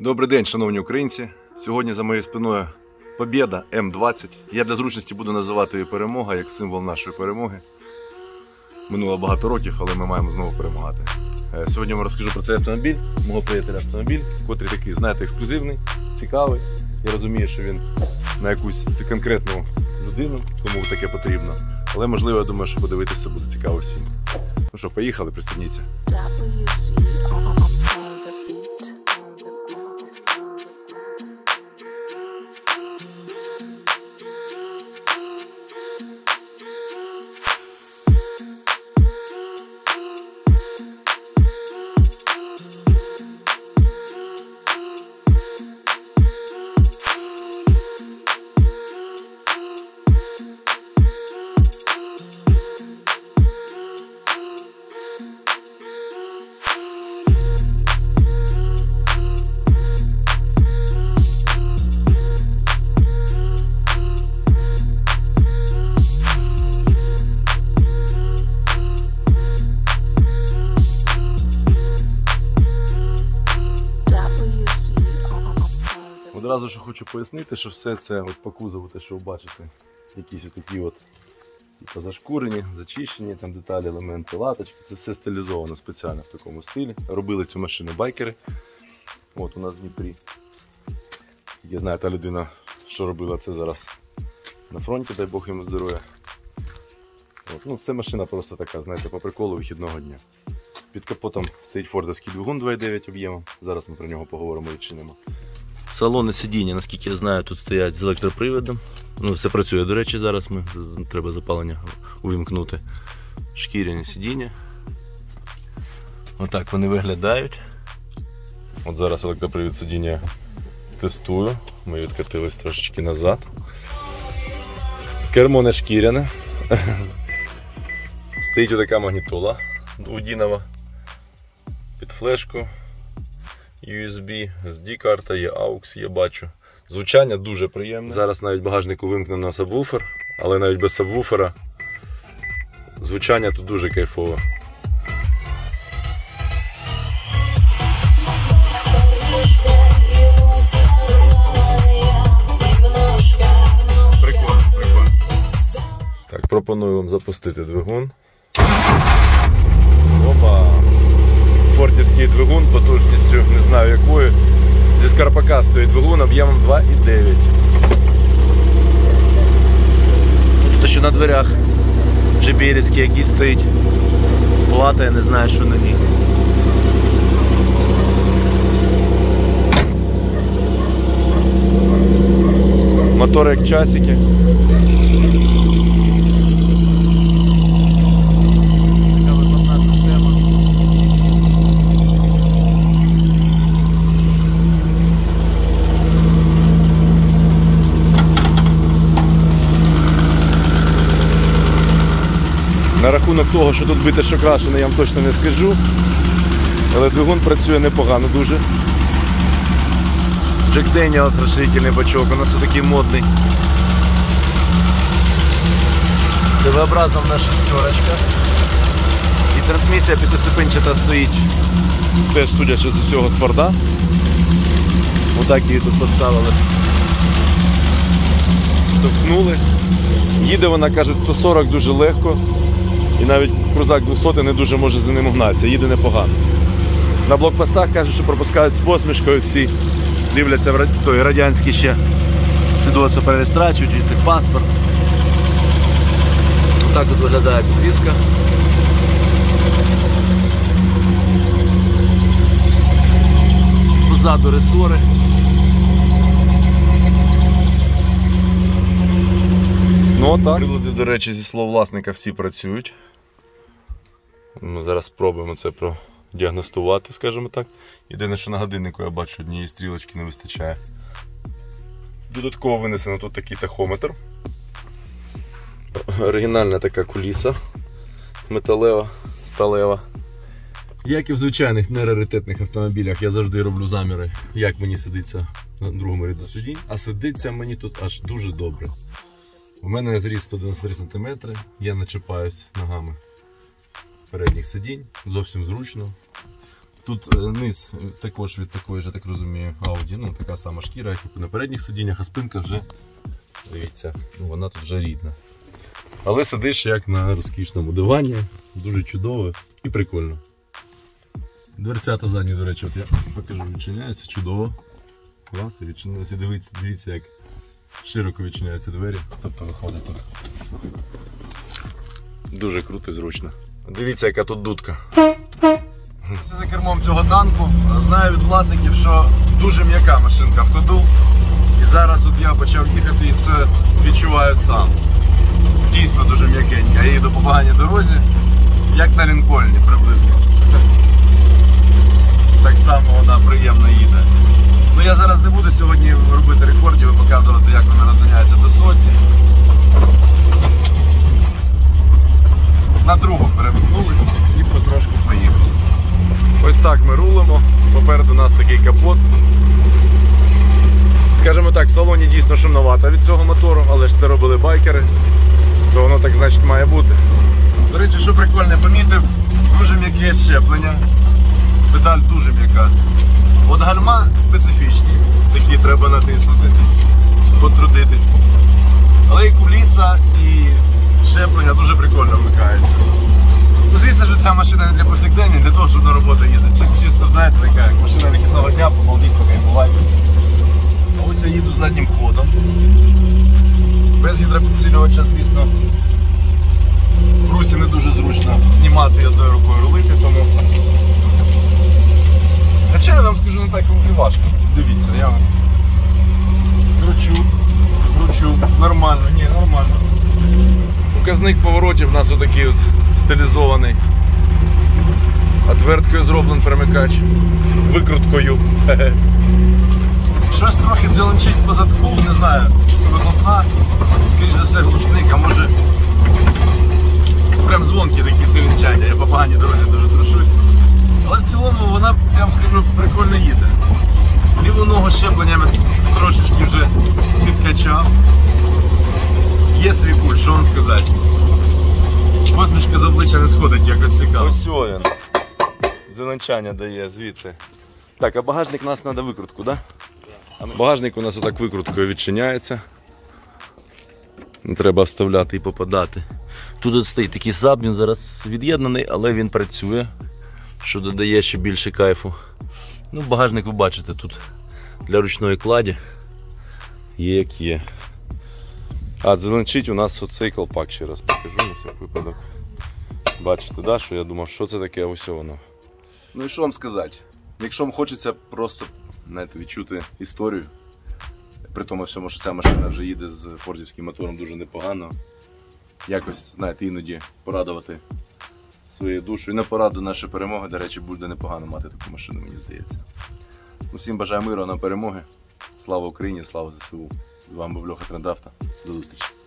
Добрий день, шановні українці. Сьогодні за моєю спиною Побєда М20. Я для зручності буду називати її перемога як символ нашої перемоги. Минуло багато років, але ми маємо знову перемагати. Сьогодні я вам розкажу про цей автомобіль, мого приятеля автомобіль, котрий такий, знаєте, ексклюзивний, цікавий. Я розумію, що він на якусь конкретну людину, кому таке потрібно. Але можливо, я думаю, що подивитися буде цікаво всім. Ну що, поїхали, пристебніться. Одразу ж хочу пояснити, що все це от по кузову, те, що ви бачите, якісь отакі от типу, зашкурені, зачищені, там деталі, елементи, латочки, це все стилізовано спеціально в такому стилі. Робили цю машину байкери. От у нас в Дніпрі. Я знаю, та людина, що робила це зараз на фронті, дай Бог йому здоров'я. Ну, це машина просто така, знаєте, по приколу вихідного дня. Під капотом стоїть фордовський двигун 2.9 об'ємом. Зараз ми про нього поговоримо і відчинимо. Салони сидіння, наскільки я знаю, тут стоять з електроприводом. Ну, все працює, до речі, зараз треба запалення увімкнути. Шкіряні сидіння. Отак вони виглядають. От зараз електропривід сидіння тестую. Ми відкатились трошечки назад. Кермо не шкіряне. Стоїть отака магнітола дводінова під флешку. USB, SD-карта, є AUX, я бачу. Звучання дуже приємне. Зараз навіть в багажнику вимкнено сабвуфер, але навіть без сабвуфера звучання тут дуже кайфове. Прикольно. Так, пропоную вам запустити двигун. Опа! Фордівський двигун потужністю, не знаю якою. Зі Скарпака стоїть двигун об'ємом 2.9. Тут ще на дверях JBL-івський якийсь стоїть. Плата, я не знаю, що на ній. Мотори як часики. На рахунок того, що тут бите, що крашене, я вам точно не скажу. Але двигун працює непогано дуже. Джек Деніелс розширительний бачок, у нас такий модний. ТВ-образна в нас шестерочка. І трансмісія п'ятиступенчата стоїть. Теж судячи з усього з Форда. Отак її тут поставили. Штовхнули. Їде вона, кажуть, 140 дуже легко. І навіть крузак 200 не дуже може за ним угнатися, їде непогано. На блокпостах кажуть, що пропускають з посмішкою всі, дивляться в той радянський ще свідоцтво про реєстрацію, паспорт. Отак тут виглядає підвізка. Позаду ресори. Ну так. Прилади, до речі, зі слов власника всі працюють. Ми зараз спробуємо це продіагностувати, скажімо так. Єдине, що на годиннику я бачу, однієї стрілочки не вистачає. Додатково винесено тут такий тахометр. Оригінальна така куліса металева, сталева. Як і в звичайних нераритетних автомобілях, я завжди роблю заміри, як мені сидиться на другому ряду сидінь. А сидиться мені тут аж дуже добре. У мене зріст 193 см, я не чіпаюсь ногами передніх сидінь, зовсім зручно. Тут низ також від такої ж, я так розумію, Audi, ну така сама шкіра, як і на передніх сидіннях, а спинка вже, дивіться, ну, вона тут вже рідна. Але сидиш як на розкішному дивані, дуже чудово і прикольно. Дверцята задні, до речі, от я покажу, відчиняються чудово. Клас, і відчиняються, дивіться, як широко відчиняються двері, тобто виходить тут. Дуже круто і зручно. Дивіться, яка тут дудка. Це за кермом цього танку. Знаю від власників, що дуже м'яка машинка в ходу. І зараз от я почав їхати і це відчуваю сам. Дійсно дуже м'якенька. Я їду по поганій дорозі, як на Лінкольні приблизно. Так само вона приємно їде. Ну я зараз не буду сьогодні робити рекордів і показувати, як вона розганяється до сотні. На другу перемкнулись і потрошку поїхали. Ось так ми рулимо. Попереду у нас такий капот. Скажімо так, в салоні дійсно шумновато від цього мотору, але ж це робили байкери, то воно так, значить, має бути. До речі, що прикольно, помітив, дуже м'яке щеплення. Педаль дуже м'яка. От гальма специфічні, такі треба натиснути, потрудитись. Але і куліса, і щеплення дуже прикольно вмикається. Ну, звісно ж, ця машина не для повсякдення, не для того, щоб на роботу їздити. Чисто, знаєте, така як машина вихідного дня, помолдіть, покайфувати. А ось я їду заднім ходом. Без гідропідсилювача, звісно. В русі не дуже зручно знімати і одною рукою рулити, тому... Хоча я вам скажу, не так і важко. Дивіться, я вам кручу, нормально, ні, нормально. Показник поворотів у нас отакий от стилізований. Отверткою зроблений перемикач. Викруткою. Щось трохи дзеленчить по задку, не знаю, вихлопна, скоріш за все глушник, а може прям звонкі такі дзеленчання, я по поганій дорозі дуже трушусь. Але в цілому вона, я вам скажу, прикольно їде. Ліву ногу щепленнями трошечки вже підкачав. Є свій пульс, що вам сказати. Посмішка з обличчя не сходить, якось цікаво. Ось він. Зеленчання дає звідти. Так, а багажник у нас треба викрутку, так? Да? Багажник у нас отак викруткою відчиняється. Не треба вставляти і попадати. Тут от стоїть такий саб, він зараз від'єднаний, але він працює, що додає ще більше кайфу. Ну, багажник ви бачите, тут для ручної кладі є як є. А зеленчить у нас оцей колпак, ще раз покажу на всяк випадок. Бачите, да, що я думав, що це таке, ось воно. Ну і що вам сказати? Якщо вам хочеться просто, знаєте, відчути історію, при тому всьому, що ця машина вже їде з фордівським мотором дуже непогано, якось, знаєте, іноді порадувати своєю душою. І на пораду нашої перемоги, до речі, буде непогано мати таку машину, мені здається. Ну, всім бажаю миру, нам перемоги. Слава Україні, слава ЗСУ. З вами був Льоха Трендавто. До зустрічі.